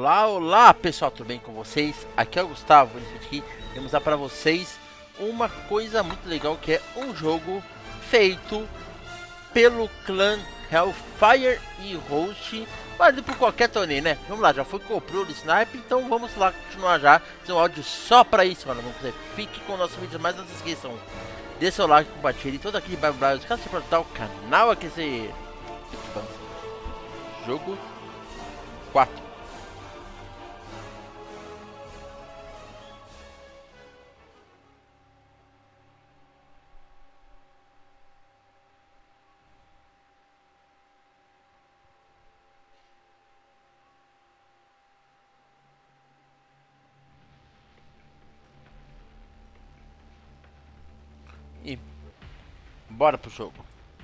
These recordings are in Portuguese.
Olá, olá pessoal, tudo bem com vocês? Aqui é o Gustavo, nesse vídeo aqui vamos dar para vocês uma coisa muito legal, que é um jogo feito pelo clã Hellfire e Host, válido por qualquer torneio, né? Vamos lá, já foi comprou o Snipe, então vamos lá continuar já. Tem um áudio só para isso, mano. Vamos fazer, fique com o nosso vídeo, mas não se esqueçam, dê seu like, compartilhe todo aquele blá, caso você para o canal aqui, esse jogo 4. E bora pro jogo.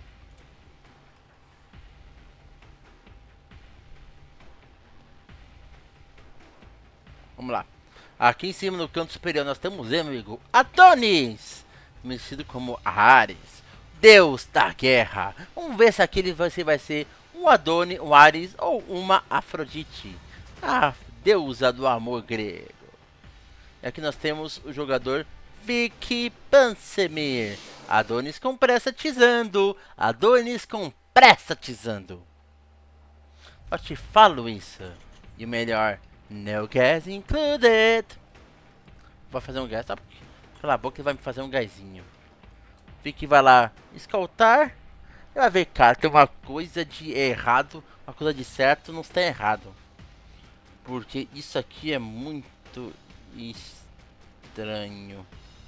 Vamos lá. Aqui em cima no canto superior nós temos, meu amigo, Adonis, conhecido como Ares, Deus da guerra. Vamos ver se aquele vai ser um Adonis, um Ares ou uma Afrodite, a deusa do amor grego. E aqui nós temos o jogador Vic Pansemir, Adonis com pressa tizando, Adonis com pressa tizando. Eu te falo isso. E o melhor, no gas included. Vai fazer um gás, tá? Cala a boca, ele vai me fazer um gásinho. Vic vai lá escoltar. Vai ver, cara, tem uma coisa de errado, uma coisa de certo não está errado. Porque isso aqui é muito estranho.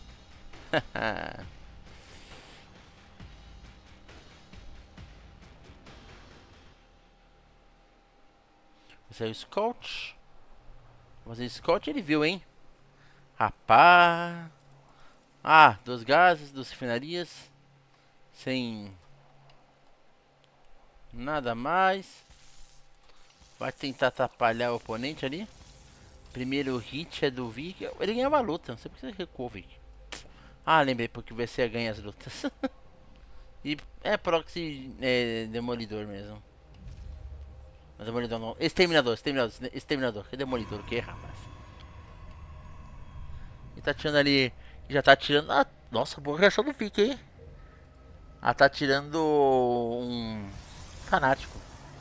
Esse é o Scout. Vamos fazer Scout, ele viu, hein? Rapaz. Ah, 2 gases, 2 refinarias. Sem nada mais. Vai tentar atrapalhar o oponente ali. Primeiro hit é do Vic. Ele ganhava a luta, não sei porque você recuou, Vic. Ah, lembrei, porque o VC ganha as lutas. E é proxy demolidor mesmo. Não, demolidor não. Exterminador. Que demolidor, o que, rapaz? E tá tirando ali. Já tá tirando. Ah, nossa, boa reação do Vic, hein? Ah, tá tirando um fanático.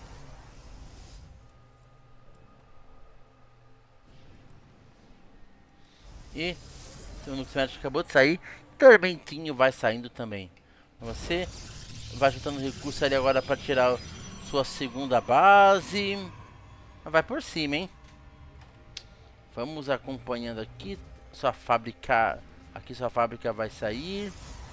E o Nuxemet acabou de sair. Tormentinho vai saindo também. Você vai juntando recursos ali agora para tirar sua segunda base. Vai por cima, hein? Vamos acompanhando aqui. Sua fábrica. Aqui sua fábrica vai sair.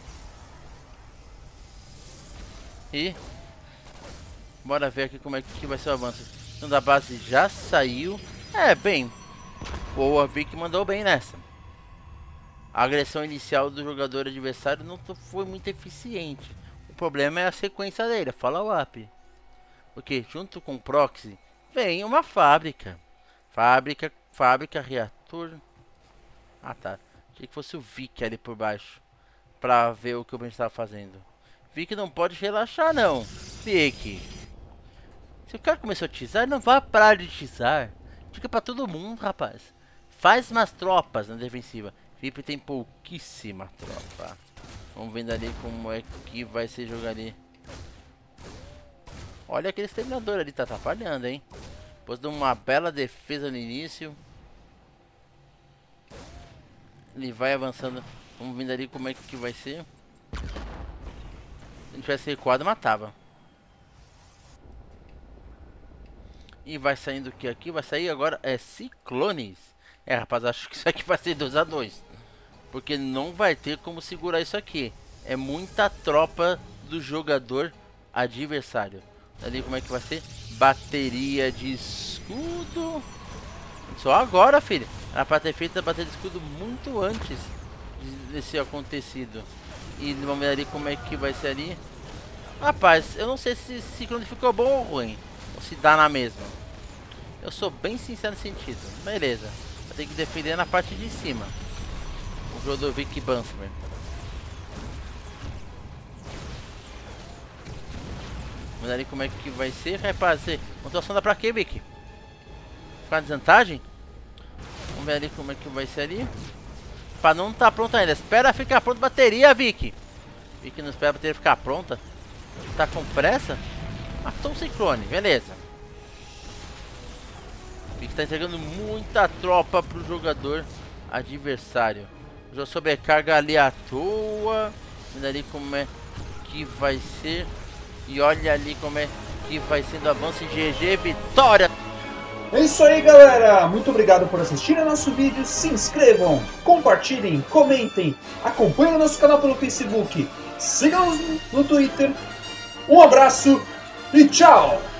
E bora ver aqui como é que vai ser o avanço. Então, a base já saiu. É, bem. Boa, Vic mandou bem nessa. A agressão inicial do jogador adversário não foi muito eficiente. O problema é a sequência dele, a follow-up. Porque junto com o proxy vem uma fábrica. Fábrica, reator. Ah, tá. Achei que fosse o Vic ali por baixo. Pra ver o que o Ben estava fazendo. Vic não pode relaxar, não. Vic. Se o cara começou a tizar, não vai parar de tizar. Fica pra todo mundo, rapaz. Faz umas tropas na defensiva. Vip tem pouquíssima tropa. Vamos vendo ali como é que vai ser jogar ali. Olha aquele exterminador ali, tá atrapalhando, hein? Depois de uma bela defesa no início. Ele vai avançando. Vamos vendo ali como é que vai ser. Se ele tivesse recuado, matava. E vai saindo o que aqui? Vai sair agora ciclones. É, rapaz, acho que isso aqui vai ser 2-2. Porque não vai ter como segurar isso aqui. É muita tropa do jogador adversário. Ali como é que vai ser? Bateria de escudo. Só agora, filho. Era pra ter feito a bateria de escudo muito antes desse acontecido. E vamos ver ali como é que vai ser ali. Rapaz, eu não sei se esse ciclone ficou bom ou ruim. Ou se dá na mesma. Eu sou bem sincero nesse sentido. Beleza. Vai ter que defender na parte de cima. O jogo do Vic Pansemir. Vamos ver ali como é que vai ser. Rapaz, pontuação dá pra quê, Vic? com a desvantagem. Vamos ver ali como é que vai ser ali. Pra não tá pronto ainda. Espera ficar pronta a bateria, Vicky. Vicky não espera a bateria ficar pronta. Tá com pressa? Matou o Ciclone, beleza. Vicky tá entregando muita tropa pro jogador adversário. Já sobrecarga ali à toa. Vendo ali como é que vai ser. E olha ali como é que vai sendo avanço em GG, vitória! É isso aí, galera! Muito obrigado por assistirem ao nosso vídeo. Se inscrevam, compartilhem, comentem, acompanhem o nosso canal pelo Facebook, sigam-nos no Twitter. Um abraço e tchau!